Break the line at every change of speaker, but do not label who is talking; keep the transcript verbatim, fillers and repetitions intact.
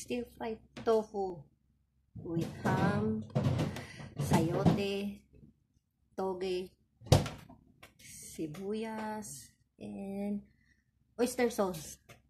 stir-fried tofu with ham, sayote, toge, sibuyas, and oyster sauce.